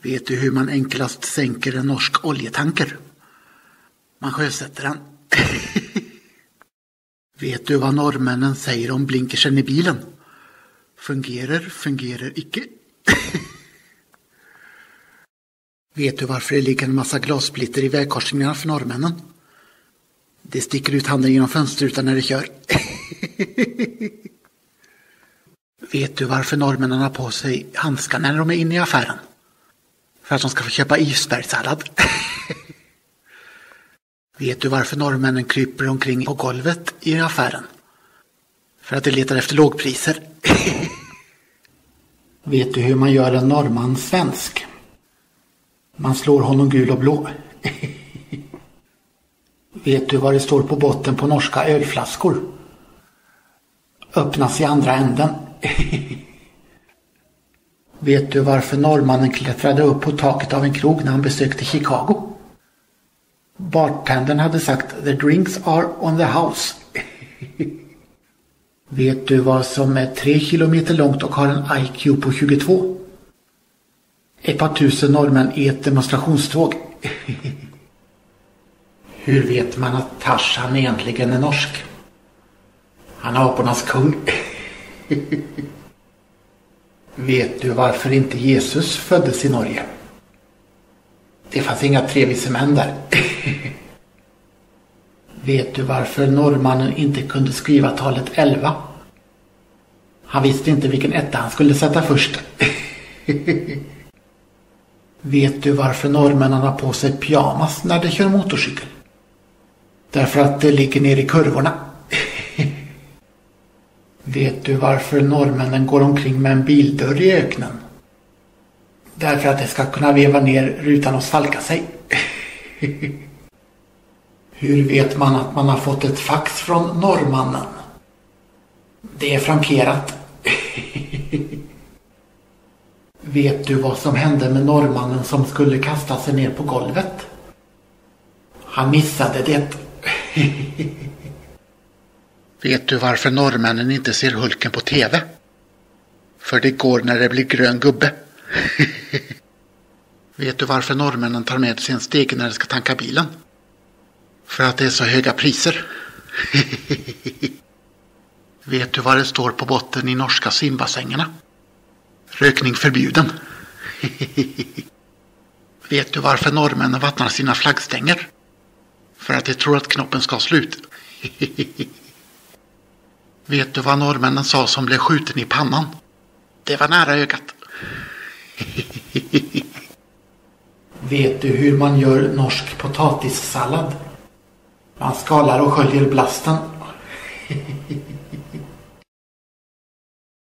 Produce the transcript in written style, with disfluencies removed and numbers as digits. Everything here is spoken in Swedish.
Vet du hur man enklast sänker en norsk oljetanker? Man sjösätter den. Vet du vad norrmännen säger om blinkersen i bilen? Fungerar icke. Vet du varför det ligger en massa glassplitter i vägkorsningarna för norrmännen? Det sticker ut handen genom fönsterrutan när de kör. Vet du varför norrmännen har på sig handskar när de är inne i affären? För att de ska få köpa isbergssallad. Vet du varför norrmännen kryper omkring på golvet i affären? För att de letar efter lågpriser. Vet du hur man gör en norrman svensk? Man slår honom gul och blå. Vet du vad det står på botten på norska ölflaskor? Öppnas i andra änden. Vet du varför norrmannen klättrade upp på taket av en krog när han besökte Chicago? Bartendern hade sagt "The drinks are on the house". Vet du vad som är 3 kilometer långt och har en IQ på 22? Ett par tusen norrmän i ett demonstrationståg. Hur vet man att Tarzan egentligen är norsk? Han är apornas kung. Vet du varför inte Jesus föddes i Norge? Det fanns inga 3 vise män där. Vet du varför norrmannen inte kunde skriva talet 11? Han visste inte vilken etta han skulle sätta först. Vet du varför norrmännen har på sig pyjamas när de kör motorcykel? Därför att det ligger ner i kurvorna. Vet du varför norrmännen går omkring med en bildörr i öknen? Därför att de ska kunna veva ner rutan och svalka sig. Hur vet man att man har fått ett fax från norrmannen? Det är frankerat. Vet du vad som hände med norrmannen som skulle kasta sig ner på golvet? Han missade det. Vet du varför norrmännen inte ser Hulken på TV? För det går när det blir grön gubbe. Vet du varför norrmännen tar med sig en stege när de ska tanka bilen? För att det är så höga priser. Vet du vad det står på botten i norska simbassängerna? Rökning förbjuden. Vet du varför norrmännen vattnar sina flaggstänger? För att de tror att knoppen ska slut. Vet du vad norrmännen sa som blev skjuten i pannan? Det var nära ögat. Vet du hur man gör norsk potatissallad? Man skalar och sköljer blasten.